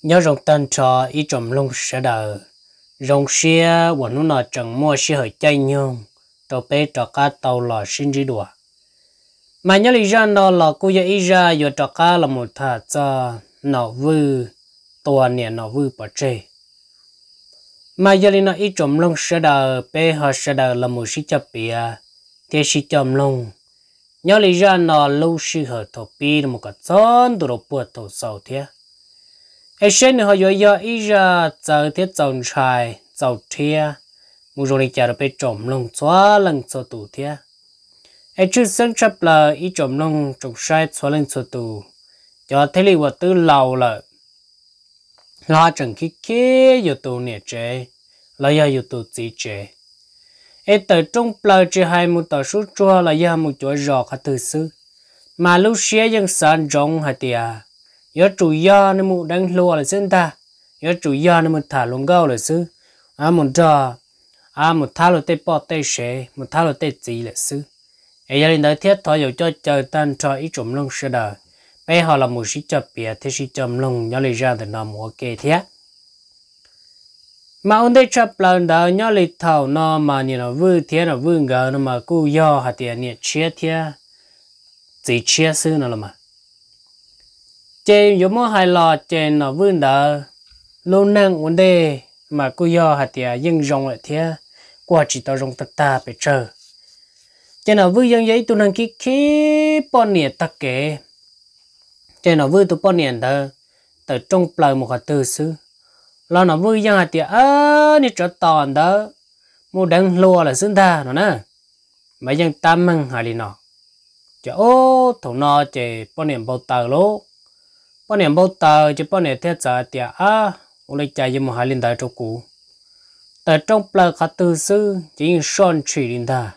nhớ rồng tân trò ý trộm lông sẽ đờ rồng xia quần nó nọ chẳng mua xia hơi chay nhung tàu bé trò cá tàu lò xin đi đùa mà nhớ lý ra nó là cô giờ ý ra giờ trò cá là một thà cho nọ vư tua nè nọ vư bỏ chê mà giờ lý nó ý trộm lông sẽ đờ bé họ sẽ đờ là một sĩ chấp bìa thế sĩ trộm lông nhớ lý ra nó lâu sư hở thổ pi là một cái chón đồ bùa thổ sầu thế ai xem họ giờ ý ra giờ thế trồng trái trồng thia mua rồi chả được bị trộm lông xóa lần số tù thia ai chưa sinh chấp là ý trộm lông trồng trái xóa lần số tù cho thế li vật tư lâu là lo chẳng khi kia giờ tù nè chế là giờ tù gì chế ai từ trong bờ chỉ hai một tờ số chua là giờ một chỗ giọt hạt từ xứ mà lúc xưa dân sản rong hạt tiề nhớ chủ gia nên một đánh lúa là xin ta nhớ chủ gia nên một thả lông gạo là sư một trò một thả lúa tê bò tê sẻ một thả lúa tê gì là sư ấy gia đình đã thiết thọ dầu cho chờ tan cho ý trộm lông sơ đời bây họ là một sĩ chập bìa thế sĩ trộm lông nhớ lấy ra từ nằm ok thế mà ông đây chập lần đó nhớ lấy thầu nó mà như là vương thế là vương gạo nó mà cô do hạt tiền nhiệt chia thế gì chia sư nó là mà trên giống hai lò trên nó vươn đỡ lâu năng vấn đề mà cô do hạt tiền dân rong lại thế qua chỉ tao rong ta phải chờ trên nó vươn dân giấy tôi năng kí khí bọn nhiệt tắc kể trên nó vươn tôi bọn nhiệt đó từ trong lời một hạt từ xứ lo nó vươn dân hạt tiền đi trở toàn đó mua đăng lúa là xứng tha nó nè mà dân tam măng hạt đi nó chứ ô thằng nó chỉ bọn nhiệt bao tờ lố bọn em bao tờ chứ bọn em theo giờ tiệt ông lấy chạy một hai linh đại trong cũ tại trong bờ khát tư sư chỉ son chỉ linh ta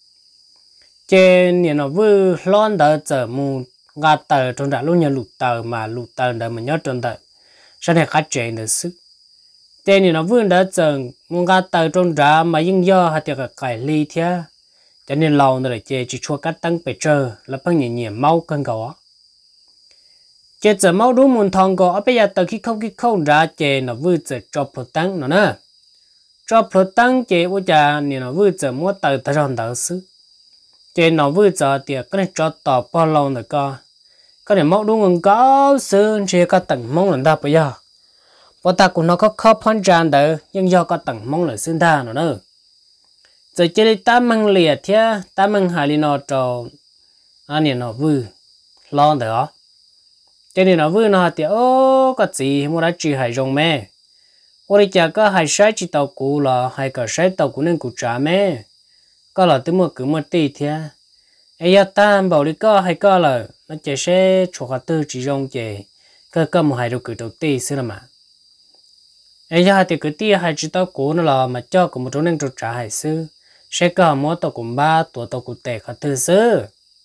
trên nó vừa lon đỡ giờ mu gà tờ trong đã lúc nhà lụt tờ đỡ mà nhớ trong đỡ sau này khát chạy nữa sức trên nó vừa đỡ giờ mu gà tờ trong đã mà nhưng do hạt tiệt cải ly thế cho nên lâu nữa chơi chỉ chua cắt tăng bể chờ là bằng nhẹ nhẹ mau cân cầu chế giờ máu đúng muốn thằng có bây giờ từ khi không ra chế nó vừa giờ cho pro tăng nó nè cho pro tăng chế bây giờ nó vừa giờ mua từ từ trong đầu xứ chế nó vừa giờ thì cái này cho tỏ bao lâu nữa co cái này máu đúng không có xứ chế có tầng mong lần ta bây giờ bọn ta cũng nó có khó phán tràn đỡ nhưng do có tầng mong là xứ ta nó nữa giờ chế đi tám măng liệt thế tám măng hai li nó cho anh nó vừa lo được cho nên nó vừa nó thì có gì mua đã chỉ hay rong mẹ, ở đây chả có hay sai chỉ tàu cũ là hay cả sai tàu cũ nên cũ trả mẹ, có là từ mua cứ mua tí thế, ấy ya tam bảo đi có hay có là nó chỉ sẽ cho họ tư chỉ rong chỉ, có một hai đồ cứ đầu tí xưa mà, ấy ya thì cứ tí hay chỉ tàu cũ nó là mà cho cũng một chỗ nên cho trả hay xưa, sẽ có mua tàu cũng ba tuổi tàu cũ tệ họ tư xưa.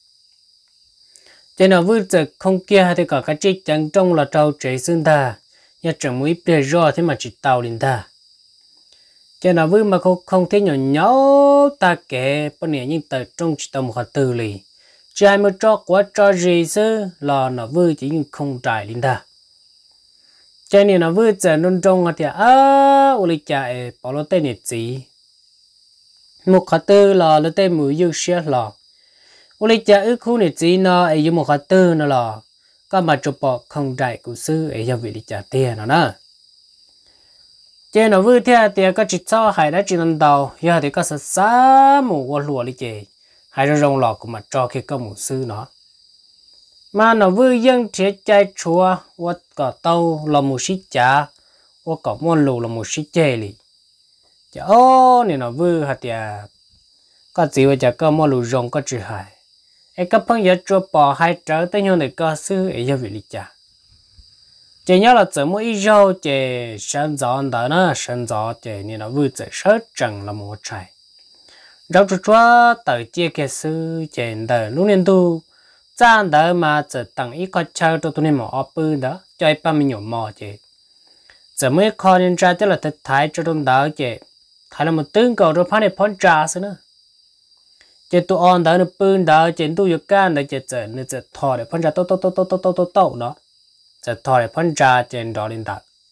cho nên vừa giờ không kia thì cả cái chiếc trắng trong là trâu chế xương ta nhà chẳng muốn bề rõ thế mà chỉ tàu lên ta cho nên vừa mà không thấy nhỏ nhỏ ta kể bên này nhưng từ trong chỉ tàu một hạt từ lì trai mới cho quá cho gì chứ là nó vừa chỉ nhưng không trải lên ta cho nên nó vừa giờ nôn trong thì uli chạy bảo nó tên nhiệt gì một hạt từ là nó tên mũi dương xe là uli cha ước khu này chỉ nó ấy như một hạt tư nó là có mà chụp bọ không đại của sư ấy cho vị đi trả tiền nó nè trên nó vừa theo tiền có chỉ cho hay đã chỉ lần đầu giờ thì có sợ xa một con lúa đi chơi hay là rong lọ của mặt cho khi có một sư nó mà nó vừa dân chế chạy chùa hoặc có tàu là một xí chả hoặc có món lù là một xí chè lì chả ô này nó vừa hạt tiền có gì vậy chả có món lù rong có chữ hay ấy các phong giờ cho bỏ hai trở tới nhau để có sư ấy cho vị lý cha chỉ nhớ là chỉ mỗi ít rau chỉ sinh gió đó nó sinh gió chỉ nên nó vừa chỉ sớt chẳng là một trái rau cho chúa tự chia cái sư chỉ đời lúc nên tu trang đời mà chỉ tặng ít có chơi cho tôi nên một ốp bự đó cho ai ba mình nhổ mò chỉ mỗi con nên ra tức là thật thái cho tôi đó chỉ thái là một tương cầu rồi phán để phán trà xí nữa chế tụ on đó nó bưng đó chế tụ dục can đó chế nó chế thò để phân ra tô đó chế thò để phân ra chế đó lên đó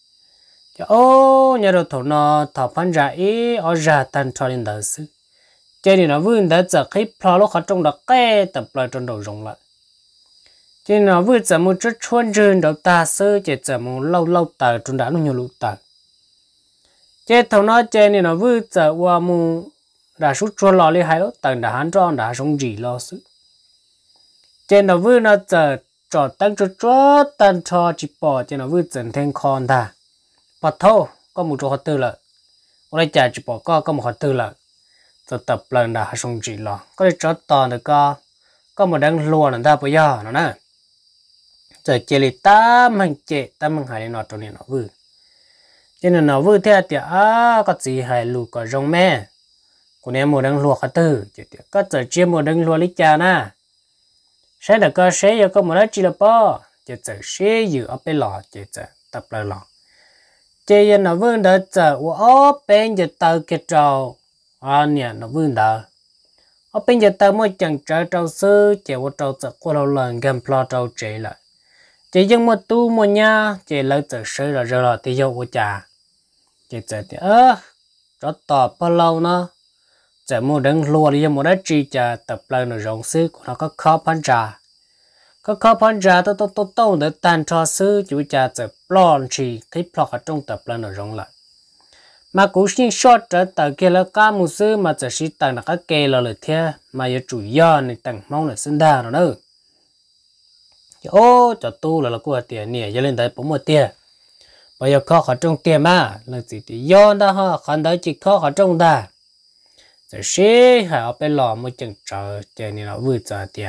ô nhà đồ thổ nó thọ phán ra ý ở ra tan cho lên đời sư cho nên nó vươn đã giờ khi plo lúc họ trong đó cái tập lại trong đầu rộng lại cho nên nó vươn giờ một chút chuôn rừng đầu ta sư chỉ giờ một lâu lâu tờ trong đã nó nhiều lụt tờ chế thầu nó chế nên nó vươn giờ qua mu đã sút chuôn lò đi hai lúc tờ đã hắn tròn đã sống gì lo sư chế nó vươn nó giờ trò tăng cho tan cho chỉ bỏ chế nó vươn dần thêm con ta bỏ thô có một chỗ họ tư lợi ở đây chả chỉ bỏ có một họ tư lợi rồi tập lần đã xong chỉ lo có thể cho to được có một đằng lùa là ta bây giờ nó nè giờ chỉ là tam mình hay nó trong này nó vừa cho nên nó vừa theo thì có gì hay lù có rong mẹ của em một đằng lùa khá tư có giờ chia một đằng lùa lấy cha nè sẽ được có sẽ có một đằng chỉ là bao chỉ giờ sẽ giữ ở bên lò chỉ giờ tập lại lò chỉ giờ nó vừa đợi giờ ở bên giờ tàu cái trâu nè nó vươn đỡ ở bên giờ tao mới chẳng trở trâu sư chỉ một trâu giật qua lâu lần gần plo trâu chế lại chỉ dùng một tu một nhà chỉ lấy từ sư rồi thì dâu của cha chỉ giờ thì cho tỏ bao lâu nó chỉ một đấng lùa đi một đất chi cha tập lại nó rộng sư của nó có khó phán trả tôi để tan cho sư chủ cha chỉ plon chi cái plo ở trong tập lại nó rộng lại mà cũng xin short trở tới kia là cả một sư mà chỉ sĩ tặng là các kê là lời thế mà giờ chủ yếu này tặng mong là sinh đa rồi nữa ô cho tu là của tiền nè giờ lên tới 40 tiền bây giờ khó ở trong tiền mà là gì thì do đó ha khán đấy chỉ khó ở trong ta chỉ sĩ hay ở bên lò mới chừng chờ chờ này nó vừa chờ tiền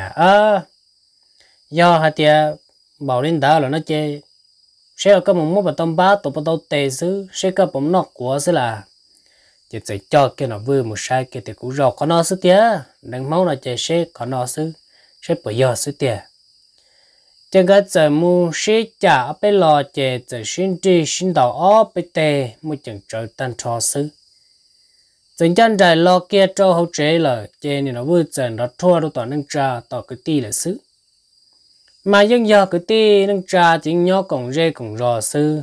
do hai tiền bảo lên đó là nó chơi sẽ có một bắt tôm bá tụi bắt tôm tê xứ sẽ có một nọ của xứ là chỉ cho cái nó vừa một sai cái thì cũng rõ có nó xứ tía đằng máu là chỉ sẽ có nó xứ sẽ bây giờ xứ tía chẳng có giờ mu sẽ trả ở bên lò chỉ xin đi xin đầu ở bên tê mới chẳng trở tan cho xứ chẳng chân dài lo kia cho hậu chế là chỉ này nó vừa dần nó thua đâu toàn nâng tra tỏ cái ti là xứ mà dân giờ cái ti nâng trà chính nhớ cổng rê cổng rò sư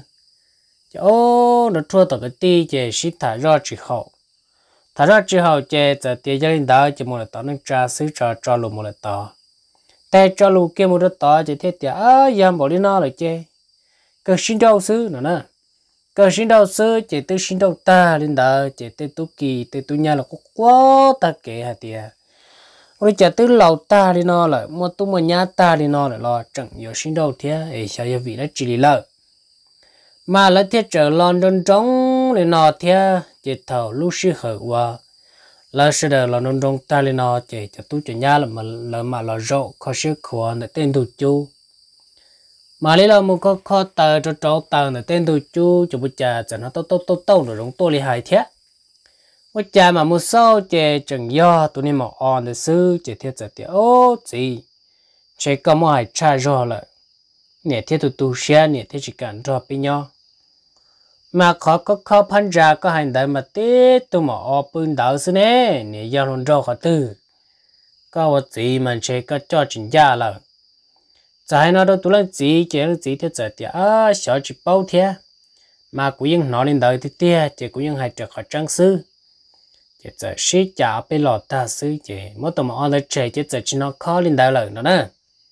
ô nó thua tao cái ti chè shit thả ra chỉ hậu chè giờ tiền gia đình đó chỉ một là tao nâng trà sư cho luôn một là taoแต่cho luôn kia một là tao chỉ thế tiền yam bỏ đi nó là chè cơ xin đâu sư nữa nè cơ xin đâu sư chỉ tư xin đâu ta lên đó chỉ tư tu kỳ tư tu nhà là quá ta kể hả tiền ôi chả tư lầu ta đi nó lại mua tu mua nhà ta đi nó lại lo chẳng nhiều xin đâu thế ấy sao giờ vị nó chỉ lý lợi mà lại thiết trở London trống lên nó thế chỉ thầu lúc xưa hở qua là sẽ được London trống ta lên nó chỉ cho tu cho nhà là mà là rộ khó sức khó để tên tu chú mà lấy là một có khó tờ cho cháu tờ để tên tu chú cho bố cha cho nó tốt rồi giống tôi li hại thế bố cha mà một sau chè chẳng do tụi nên mà on để sư chè thiết giờ thì ô gì chè có một hai cha rồi lại nè thiết tụi xe nè thiết chỉ cần cho bên nhau mà khó phán ra có hành động mà tết tụi mà ở bên đảo xí nè giao luôn cho họ tư có một gì mà chè có cho chính gia là tại nó đâu tụi lên gì chè nó gì thiết giờ thì sợ chỉ bao thế mà cũng những nói lên đời thì tia chè cũng những hai trực họ trang sư chỉ giờ sĩ trả bên lò ta sư chỉ mỗi tụi mà ăn được chơi chỉ giờ chỉ nó khó lên đời lời nữa nè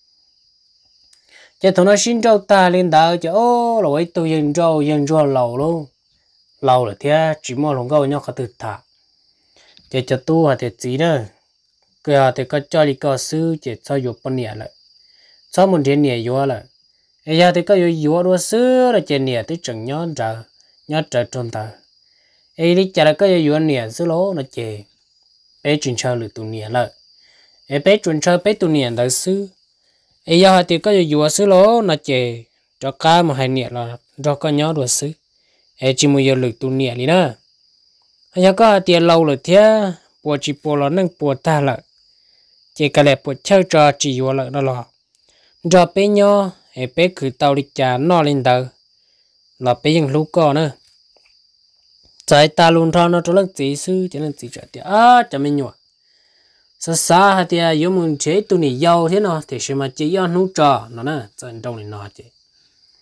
chỉ tụi nó xin trâu ta lên đời chỉ ô rồi tôi dân trâu lầu luôn lầu là thế chỉ mua lòng gạo nhau khó tự thả chỉ cho tu thì gì nữa cái thì có cho đi có sư chỉ cho dục bên nhẹ lại cho một trên nhẹ vô lại bây giờ thì có vô đua sư là trên nhẹ thì chẳng nhớ trở trôn ta ấy đi chả là có yêu nè xứ lố nó chè bé chuyển chơi được tụi nè lại ấy bé chuyển chơi bé tụi nè đại sư ấy giờ thì có yêu xứ lố nó chè cho cá mà hai nè là cho có nhớ được xứ ấy chỉ muốn yêu được tụi nè đi nữa ấy giờ có tiền lâu rồi thế bùa chỉ bùa là nâng bùa ta lại chỉ cái này bùa chơi trò chỉ yêu lại đó là cho bé nhỏ ấy bé cứ tàu đi chả nó lên đầu là béยังlúc có nữa trái ta luôn thao nó cho lần chỉ sư cho nên chỉ trả tiền cho mình nhọ xa hả thì yêu muốn chế tụi này giàu thế nào thì sẽ mà chỉ yêu nấu trò nó nè chân trong này nó chứ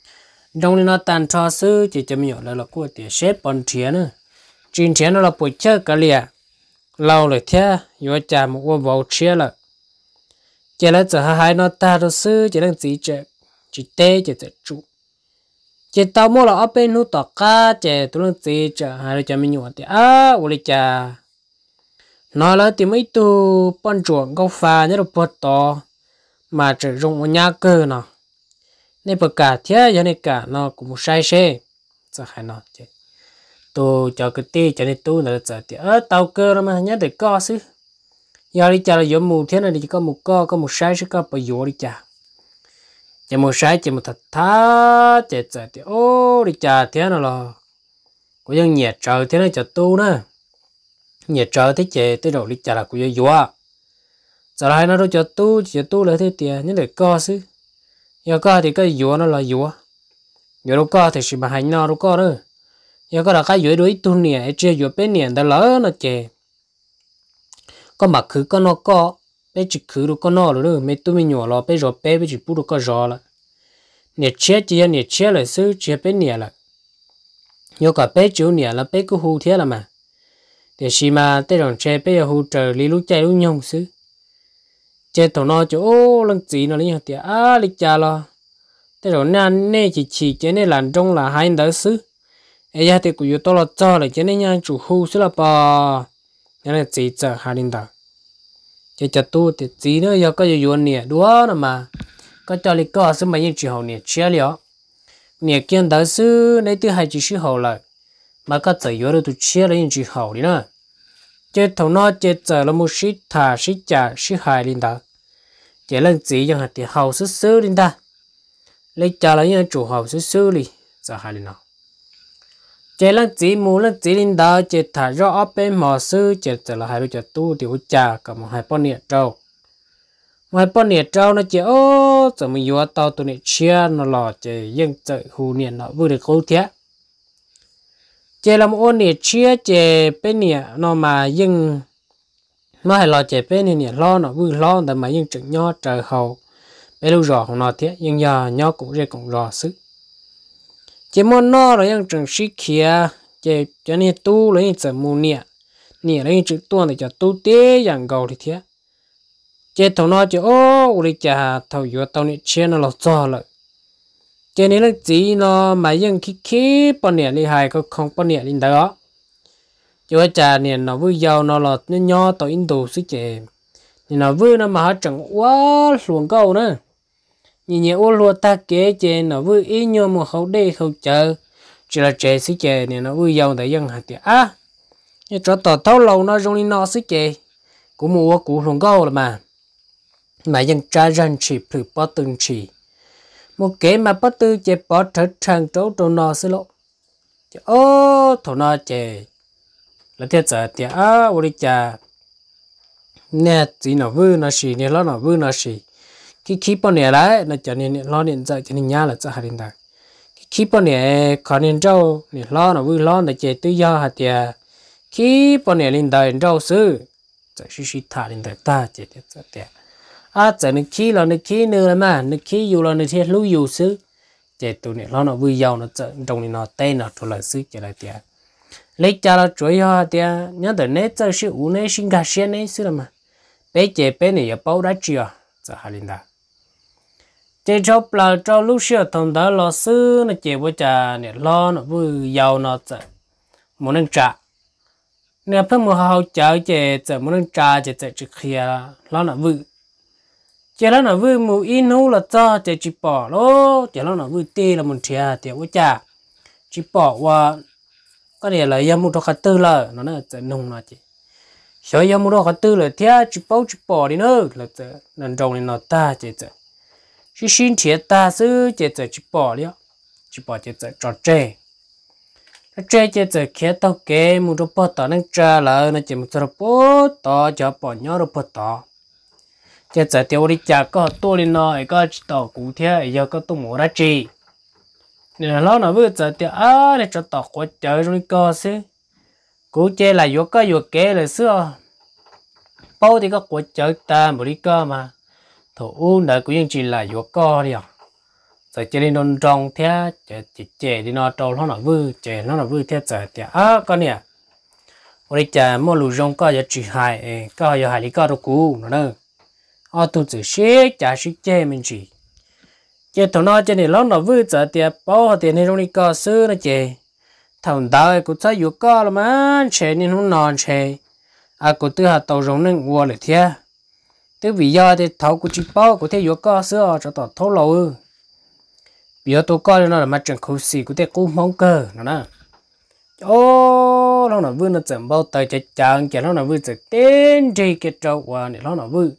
trong này nó tàn cho sư chỉ cho mình là của tiền xếp bọn tiền nữa trên tiền nó là bồi chơi cả liền lâu rồi thế vừa trả một quả vào chia là chỉ là giờ hai nó ta đó sư chỉ đang chỉ chơi chỉ tê chỉ trụ chỉ tao mua là ở bên nút tọt cá chỉ tôi đang chỉ chơi hai đứa cho mình nhọ thì ủa cha nó là tìm mấy tu bọn chuột câu pha nhớ được bớt to mà chỉ dùng một nhà cơ nào nên bậc cả thế cho nên cả nó cũng sai xe giờ hai nó chứ tôi cho cái tê cho nên tôi là giờ thì tàu cơ đó mà nhớ được co xứ giờ đi chả là giống mù thế này thì có một co có một sai sẽ có bao nhiêu đi chả chỉ một sai chỉ một thật thà chỉ giờ thì đi chả thế nào là có dân nhiệt trời thế này cho tôi nữa nhiệt trời thế chế tới đầu đi chả là của vua giờ hai nó đâu cho tôi là thế tiền nhớ được co xứ giờ co thì cái vua nó là vua giờ đâu co thì chỉ mà hành nó đâu co nữa giờ có là cái dưới đuôi tu nè chơi dưới bên nè đã lỡ nó chè có mặc khử con nó có bé chỉ khử được con nó rồi mấy tu mình nhỏ lo bé rồi bé chỉ bù được con giò là nè chết là xứ chết bên nè là giờ cả bé chịu nè là bé cứ hù thế là mà để xí mà tới rồi chơi bé hù trời lý lúc chạy lúc nhông xứ chơi thằng nó chỗ lần gì nó lấy tiền lịch cha lo tới rồi nè chỉ chơi này làm trong là hai đứa xứ ấy giờ thì cũng tôi là cho là cho nên nhà chủ hưu sẽ là bò nên là chỉ chờ hai linh đạo chỉ cho tôi thì chỉ nữa giờ có nhiều nè đúa nữa mà có cho lịch có sự mấy những chuyện hậu nè chia liao nè kiên đạo sư này từ hai chỉ sư hậu lại mà có giờ giờ tôi chia là những chuyện hậu đi nữa chỉ thằng nó chỉ chờ là một sĩ thà sĩ trả sĩ hai linh đạo chỉ là chỉ cho hạt thì hậu sư linh ta lấy trả là những chủ hậu sư đi giờ hai linh đạo chế là chỉ mua là chỉ linh đạo chế thả rõ ở bên mỏ sư chế trở là hai đứa chế tu thì hỗ trợ cả một hai con nhiệt trâu một hai con nhiệt trâu nó chế giờ mình vô tàu tụi này chia nó lò chế dân chơi hù nhiệt nó vừa được cố thế chế làm ôn nhiệt chia chế bên nhiệt nó mà dân mà hay lò chế bên nhiệt lo nó vừa loแต่mà dân chừng nho trời hậu bên lúc rõ không nó thế dân giờ nho cũng rơi cũng rõ sức chỉ muốn nó là những trường sĩ kia chỉ cho nên tu là những giờ mua nè là những chữ tuần để cho tu tế dạng gầu thì thế chỉ thằng nó chỉ uli chả thầu vừa tao nè chia nó là cho lại chỉ nên là chỉ nó mà những khí bọn nè đi hai có không bọn nè đi đó chỉ có chả nè nó vui giàu nó là nó nho tao in đồ sức chế nên nó vui nó mà họ chẳng quá luồng câu nữa nhìn ô lúa ta kế trên nó vui ý nhau một hậu đây hậu chờ chỉ là chế xí chế này nó vui giàu tại dân hạt tiền như cho tàu thâu lâu nó trong đi nó xí chế của mua của hồng câu là mà dân tra ranh chỉ thử bắt từng chỉ một kế mà bắt tư chế bắt thật trang trấu trong nó xí lộ thầu nó chế là thiết giờ tiền ôi cha nè chỉ nó vui nó xì nè nó vui nó xì khi bọn này lại nó cho nên lo điện dạy cho nên nhà là cho hai điện thoại khi bọn này còn điện trâu này lo nó vui lo nó chạy tự do hạt tiền khi bọn này điện thoại trâu sư chạy suy thả điện thoại ta chạy tiền chạy nó khi là nó khi nữa mà nó khi dù là nó thiệt lú dù sư chạy tụi này lo nó vui giàu nó chạy trong này nó tên nó thôi là sư chạy lại tiền lấy cha là chuối hạt tiền nhớ tới nét chạy sư uống nét sinh gà xe nét sư là mà bé chạy bé này bao đã chưa cho hai điện thoại chế chọc là cho lúc xưa thằng đó lo sư nó chế với cha nè lo nó vui giàu nó chạy muốn ăn trà nè phải mua hao chợ chế chạy muốn ăn trà chế chạy trực kia lo nó vui chế lo nó vui mua in hú là cho chế chỉ bỏ lố chế lo nó vui tê là muốn chia tiền với cha chỉ bỏ qua cái này là yếm mua đồ khát tư là nó chạy nông nó chị sợ yếm mua đồ khát tư là thế chỉ bỏ đi nữa là chạy nằm trong này nó ta chế chạy chỉ xin thiệt ta sư chế chế chỉ bỏ chế chế trò chơi chế chế kia tao kê một đôi bò tao năng tra là nó chỉ một đôi bò tao cho bỏ nhỏ đôi bò tao chế chế tiêu đi chả có tôi lên nói có tao cụ thể giờ có tôi mua ra chi nên là nó vừa chế tiêu để cho tao có chơi rồi có sư cụ chế là vô kê là xưa bao thì có có chơi ta một đi cơ mà thổ uống đã cũng chỉ là vô co đi à giờ chơi đi nôn trong thế chơi đi nó trâu nó vui chơi nó vui thế giờ thì con nè ôi chả mua lù rong có giờ chỉ hại có giờ hại đi có đâu cũ nữa tôi chỉ xí chả xí chơi mình chỉ chơi thằng nó chơi này nó vui giờ thì bao tiền này trong đi có xứ nó chơi thằng đó cũng thấy vừa có là mà chơi nên không ngon chơi cũng từ hạt tàu rong nên mua lại thế từ vì do thì thầu của chị bao cũng thấy vừa có xứ cho tao thấu lâu bây giờ tôi coi nó là mặt trận khẩu xì của cái cú mong cơ nè nó là vui nó chậm bao tay chạy chẳng nó là vui chạy đến trên cái trâu qua này nó là vui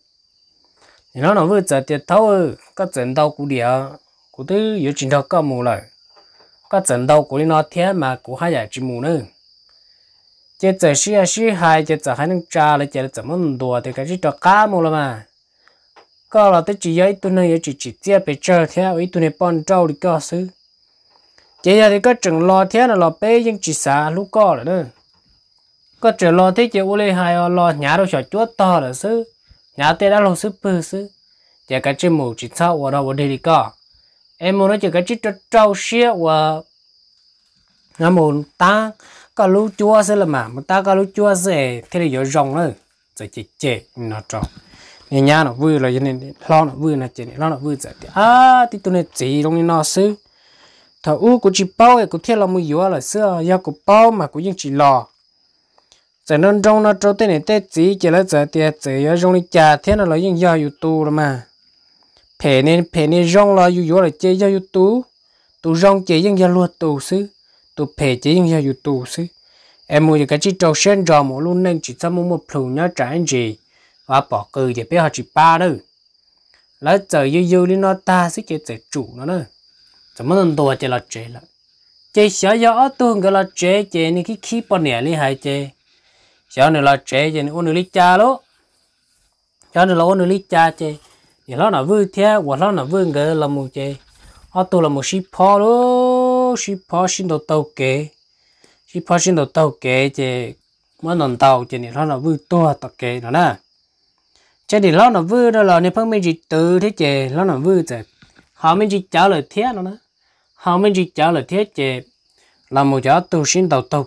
chạy tiệt thâu có trận đấu của địa của thứ yếu trình độ có mù lại có trận đấu của nó thế mà của hai giải chỉ mù nữa chạy chạy xí hai chạy hai năng trà lại chạy chậm hơn đùa thì cái chỉ cho cá mù là mà có là tới chỉ ấy tôi này chỉ chia về chơi theo ấy tôi này bọn trâu đi có xứ chỉ là thì có chừng lo thế là lo bé nhưng chỉ xả lúc có rồi đó có chừng lo thế chỉ u lê hai lo nhà đâu sợ chúa to là xứ nhà tê đã lo xứ bự xứ chỉ cái chim mù chỉ sao ở đâu ở đây đi có em muốn nói chỉ cái chít trâu xía và nó muốn ta có lú chúa xứ là mà ta có lú chúa xứ thế là giờ rong nữa rồi chỉ chế nó trâu nhà nó vui là cho nên lo nó vui là chỉ lo nó vui rồi thì tôi này chỉ trong nó xứ thằng u của chị bao ấy của thiết là mua yếu là xưa do của bao mà của những chị lò giờ nên trong nó trâu tên này tên chỉ là giờ tiền chỉ ở trong đi trả thế nó là những do YouTube rồi mà phê nên trong là yếu là chơi do YouTube tu trong chơi những do luật tu xứ tu phê chơi những do YouTube xứ em mua cái chỉ trâu sen rò một luôn nên chỉ cho mua một thùng nhớ trả anh gì và bỏ cười để biết họ chỉ ba đâu lấy giờ yêu đi nó ta sẽ chơi chủ nó nữa怎么能多这了这了？这小小多个了这你去起半年里还这，小你了这我努力加咯，小你了我努力加这，你老那vui theo，我老那vui个了么这，多了么是跑咯，是跑新到到给，是跑新到到给这，么能到这你老那vui多到给了呢？这你老那vui đó là你phương mình chỉ từ thế ce，老那vui这，họ mình chỉ trả lời thế nó nữa. Họ mình chỉ trả lời thế chế là một cháu tu sinh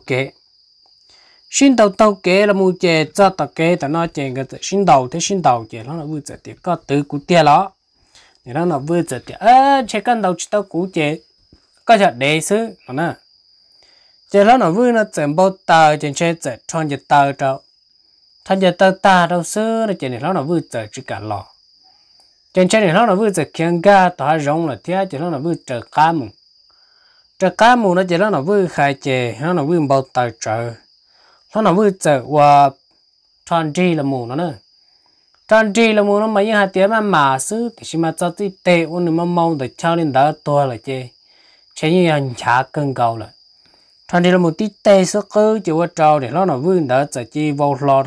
đầu kế là một chế cho tàu kế tại nó chế cái sinh đầu chế nó là vui chế thì có từ cú tia đó thì nó là vui chế thì chế căn đầu chỉ tàu cú chế có chợ đề xứ nó chế nó là vui nó chế bao tàu chế chế chế tròn chế tàu trâu tròn chế tàu ta đâu xứ nó chế nó là vui chế chỉ cả lò chế chế nó là vui chế khiêng ga tàu rong là thế chế nó là vui chế cá mù nó chỉ nó vui khai chè nó vui bao tài trợ nó vui trợ và tròn tri là mù nó nữa tròn tri là mù nó mấy hạt tiền mà xứ thì chỉ mà cho tí tệ ôn mà mong để cho nên đỡ to là chè chế như anh trả cân cầu là tròn tri là một tí tệ số cứ chỉ qua trâu để nó vui đỡ trợ chi vô lo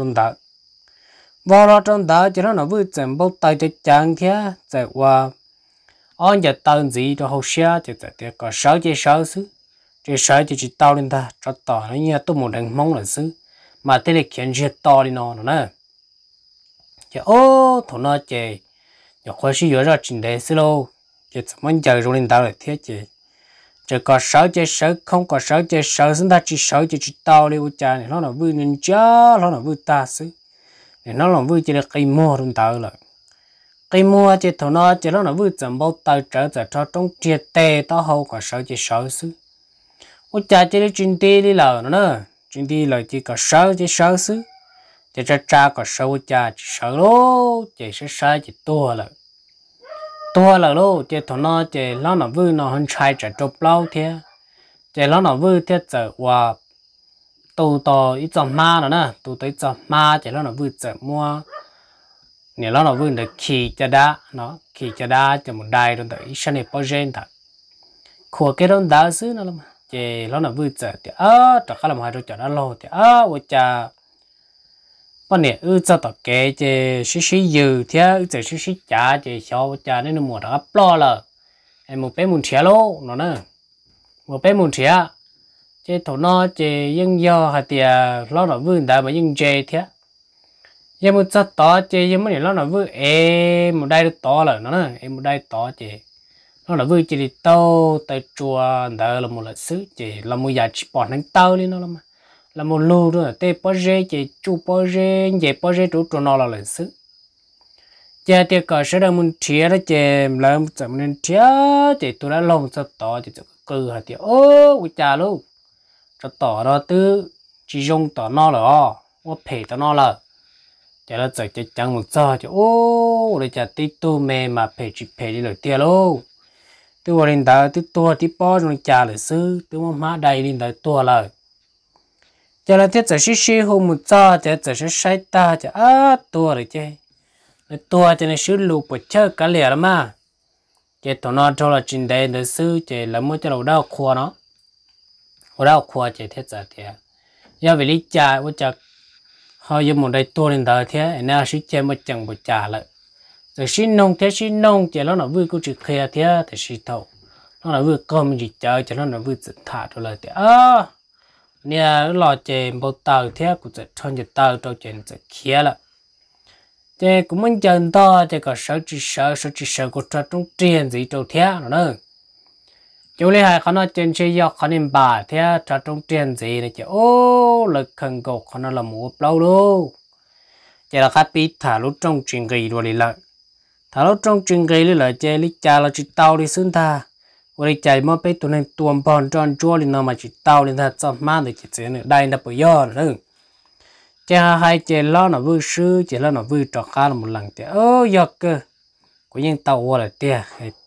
trong đỡ chỉ nó vui trợ bao tài cho chẳng thế trợ và anh giờ tao gì cho hậu xe thì có sáu xứ chỉ sáu chỉ tao lên ta cho tao nó như tôi một đằng mong là xứ mà thế là khiến cho tao đi nó nữa chỉ thằng nó chỉ giờ khoa sĩ giờ ra trình đề xứ lô chỉ muốn chờ rồi lên tao là thế chỉ có sáu không có sáu xứ ta chỉ tao đi cha này nó là vui nên chớ nó là vui ta xứ để nó là vui chỉ là cây mua lên tao là cái mua chỉ thằng nó chỉ nó vui chậm bao tay trở cho trong chia tê tao hậu có sợ xứ ôi cha chỉ đi chuyên đi lờ nữa chuyên đi lờ chỉ có sợ xứ chỉ cho cha có sợ cha chỉ sợ lố chỉ sợ chỉ tua lờ lố chỉ thằng nó chỉ nó vui nó hơn trai trở chụp lâu thế chỉ nó vui thế giờ và tu to ít chậm ma nữa nè tu tới chậm ma chỉ nó vui chậm mua nếu nó vui được khi cho đá cho một đài rồi tới sáng nay bao giờ thật khua cái đó đá xứ nó lắm chỉ nó vui giờ thì tất cả làm hai đôi chợ đã lâu thì ôi cha bọn này cho tao kể chỉ xí dư thì xí chả chỉ cho cha nên nó mua đó lo là em một bé muốn chia lô nó nữa một bé muốn chia chỉ thằng nó chỉ nhưng do hạt tiền nó vui đã mà nhưng chê thế giờ một chút to chứ giờ mới nó vui em một đây to là nó em một đây to chứ nó là vui chỉ đi tàu tại chùa đó là một lịch sử chỉ là một giá trị bỏ đánh tàu đi nó là một lô đó tê bao giờ chỉ chu bao giờ về bao giờ chủ cho nó là lịch sử giờ thì có sẽ là muốn chia đó chỉ làm chậm nên chia chỉ tôi đã lòng cho tỏ chỉ cứ hạt thì ô ui cha luôn cho tỏ đó từ chỉ dùng tỏ nó là ô phê tỏ nó là chả là chạy chẳng một giờ chứ ô để chả tí tu mẹ mà phê chỉ phê đi lời tiền luôn tôi vào đến đó tôi tua tí bao rồi chả là sư tôi mà má đầy đến đó tua lời chả là thiết chỉ xí hôm một giờ chả chỉ sai ta chả tua rồi chứ tua cho nên sư lục bớt chơi cả lẻ lắm mà chả tụi nó cho là trình đại để sư chả là mới cho đầu đau khoa nó đau khoa chả thiết giả thiệt giờ về lý cha với cha họ dùng một đại tua lên đó thế nên sĩ chơi một chẳng một trả lại rồi xin nông chỉ nó vui cũng chỉ khé thế thì sĩ thầu nó là vui cơm gì chơi cho nó là vui tự thả rồi lại thì nè lò chơi một tàu thế cũng sẽ chọn một tàu cho chơi sẽ khé lại chơi cũng muốn chơi to chơi có sợ chỉ sợ có cho trong tiền gì cho thế nữa chú lý hai nó trên xe dọc họ nên bà thế cho trong tiền gì này chứ ô lực khẩn cầu nó là một lâu đâu chỉ là khách bị thả lúc trong chuyện gì rồi lại thả lúc trong chuyện gì lại chơi lý cha là chỉ tao đi xứng ta rồi chạy mà bị tụi này tuôn bòn tròn chua lên nó mà chỉ tao lên thật sao mà được chỉ chơi nữa đây là bây giờ nữa cha hai chơi lo nó vui sư chơi lo nó vui trò khá là một lần thì ô giờ cơ của những tàu qua là tiền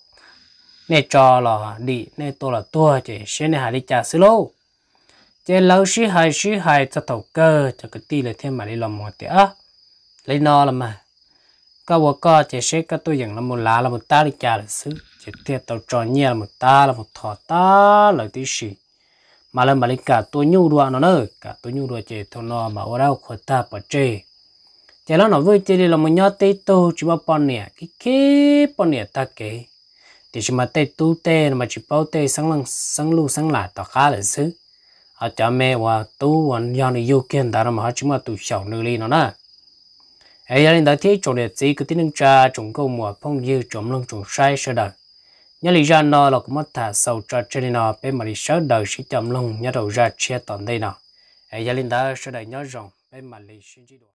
nè cho là đi nè tôi là tua chỉ xem này hai đi trả xíu lâu chỉ lâu xí hai cho thầu cơ cho cái ti là thêm mà đi làm một tí lấy nó là mà có bộ co chỉ sẽ có tôi rằng là một lá là một ta đi trả là xứ chỉ thiệt tàu tròn nhẹ là một ta là một thọ ta là tí xì mà lên mà đi cả tôi nhu đùa nó nữa cả tôi nhu đùa chỉ thằng nó mà ở đâu khỏi ta bỏ chê chỉ nó vui chỉ là một nhát tê tô chỉ bao pon nè cái pon nè ta kể thì chỉ mà tê tu tê mà chỉ bao tê sáng lu sáng lại tao khá là xứ họ cho mẹ và tu và nhau này yêu kiên đó mà họ chỉ mà tu sầu nữ li nó nè ấy gia đình đã thấy chỗ này chỉ cứ tin cha trồng câu mùa phong dư trồng lông trồng sai sơ đời nhớ lý ra nó là cũng mất thả sầu cho trên nó bên mà đi sơ đời sẽ trồng lông nhớ đầu ra chia toàn đây nào ấy gia đình đã sơ đời nhớ rồng bên mà lý xin chỉ